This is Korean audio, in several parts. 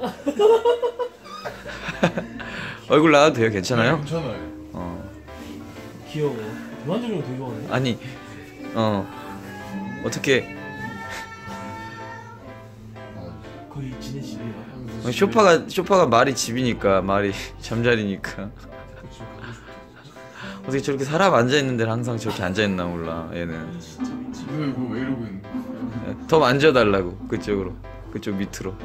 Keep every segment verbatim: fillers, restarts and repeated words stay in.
얼굴 나와도 돼요? 괜찮아요? 괜찮아요. 어. 귀여워. 유한준이 형 되게 좋아하네. 아니 어 어떻게 거의 지네 집이야. 쇼파가 쇼파가 말이 집이니까 말이 잠자리니까 어떻게 저렇게 사람 앉아 있는 데를 항상 저렇게 앉아 있나 몰라 얘는. 진짜 미치. 왜 이거 왜 이러고 있는 거야? 더 만져달라고 그쪽으로 그쪽 밑으로.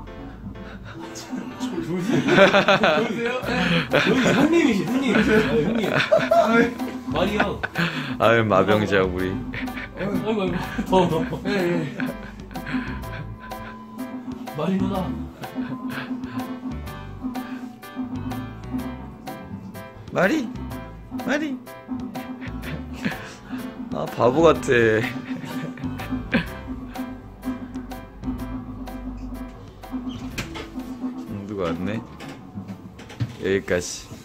보세요? 여기 형님이시 형님. 아, 형님. 말이야. 아유 마병자 우리. 아이고 아이고 더워 더워. 말이 누나. 마리 마리. 아 바보 같아. 음, 누가 왔네. 여기까지.